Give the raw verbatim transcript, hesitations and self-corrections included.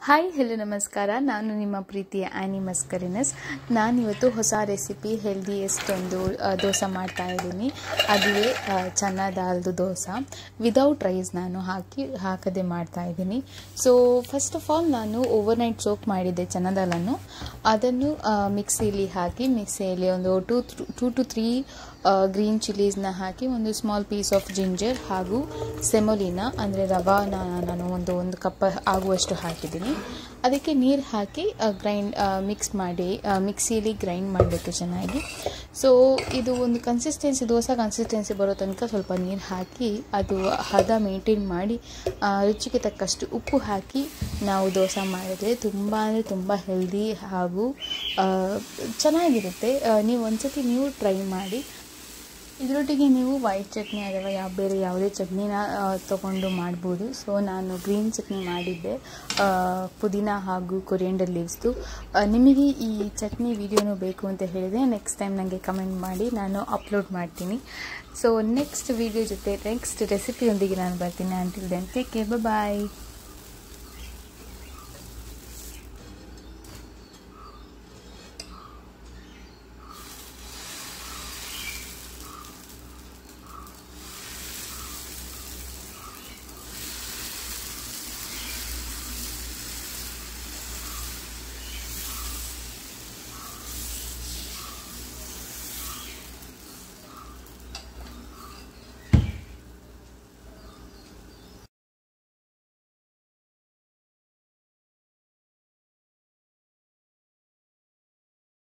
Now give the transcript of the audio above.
Hi hello ನಮಸ್ಕಾರ. ನಾನು ನಿಮ್ಮ ಪ್ರೀತಿಯ ಆ್ಯನಿ ಮಸ್ಕರಿನಸ್. ನಾನಿವತ್ತು ಹೊಸ ರೆಸಿಪಿ ಹೆಲ್ದಿಯೆಸ್ಟ್ ಒಂದು ದೋಸೆ ಮಾಡ್ತಾ ಇದ್ದೀನಿ. ಅದುವೇ ಚನ್ನ ದಾಲ್ದು ದೋಸೆ ವಿದೌಟ್ ರೈಸ್ ನಾನು ಹಾಕಿ ಹಾಕದೆ ಮಾಡ್ತಾ ಇದ್ದೀನಿ. ಸೊ ಫಸ್ಟ್ ಆಫ್ ಆಲ್ ನಾನು ಓವರ್ನೈಟ್ ಸೋಕ್ ಮಾಡಿದ್ದೆ ಚನ್ನ ದಾಲನ್ನು. ಅದನ್ನು ಮಿಕ್ಸಿಲಿ ಹಾಕಿ ಮಿಕ್ಸಿಯಲ್ಲಿ ಒಂದು two two two three green ಚಿಲ್ಲೀಸ್ನ ಹಾಕಿ ಒಂದು ಸ್ಮಾಲ್ ಪೀಸ್ ಆಫ್ ಜಿಂಜರ್ ಹಾಗೂ ಸೆಮೋಲಿನ ಅಂದರೆ ರವಾನ ನಾನು ಒಂದು ಒಂದು ಕಪ್ ಆಗುವಷ್ಟು ಹಾಕಿದ್ದೀನಿ. ಅದಕ್ಕೆ ನೀರು ಹಾಕಿ ಗ್ರೈಂಡ್ ಮಿಕ್ಸ್ ಮಾಡಿ ಮಿಕ್ಸಿಲಿ ಗ್ರೈಂಡ್ ಮಾಡಬೇಕು ಚೆನ್ನಾಗಿ. ಸೊ ಇದು ಒಂದು ಕನ್ಸಿಸ್ಟೆನ್ಸಿ ದೋಸೆ ಕನ್ಸಿಸ್ಟೆನ್ಸಿ ಬರೋ ತನಕ ಸ್ವಲ್ಪ ನೀರು ಹಾಕಿ ಅದು ಹದ ಮೇಂಟೈನ್ ಮಾಡಿ ರುಚಿಗೆ ತಕ್ಕಷ್ಟು ಉಪ್ಪು ಹಾಕಿ ನಾವು ದೋಸೆ ಮಾಡಿದ್ರೆ ತುಂಬ ಅಂದರೆ ತುಂಬ ಹೆಲ್ದಿ ಹಾಗೂ ಚೆನ್ನಾಗಿರುತ್ತೆ. ನೀವು ಒಂದ್ಸತಿ ನೀವು ಟ್ರೈ ಮಾಡಿ. ಇದರೊಟ್ಟಿಗೆ ನೀವು ವೈಟ್ ಚಟ್ನಿ ಅಥವಾ ಯಾವ ಬೇರೆ ಯಾವುದೇ ಚಟ್ನಿನ ತೊಗೊಂಡು ಮಾಡ್ಬೋದು. ಸೊ ನಾನು ಗ್ರೀನ್ ಚಟ್ನಿ ಮಾಡಿದ್ದೆ, ಪುದೀನ ಹಾಗೂ ಕೊರಿಯಂಡರ್ ಲೀವ್ಸ್ದು. ನಿಮಗೆ ಈ ಚಟ್ನಿ ವಿಡಿಯೋನು ಬೇಕು ಅಂತ ಹೇಳಿದರೆ ನೆಕ್ಸ್ಟ್ ಟೈಮ್ ನನಗೆ ಕಮೆಂಟ್ ಮಾಡಿ, ನಾನು ಅಪ್ಲೋಡ್ ಮಾಡ್ತೀನಿ. ಸೊ ನೆಕ್ಸ್ಟ್ ವಿಡಿಯೋ ಜೊತೆ ನೆಕ್ಸ್ಟ್ ರೆಸಿಪಿಯೊಂದಿಗೆ ನಾನು ಬರ್ತೀನಿ. ಅಂಟಿಲ್ ದೆನ್ ಟೇಕ್ ಕೇರ್, ಬಾಯ್.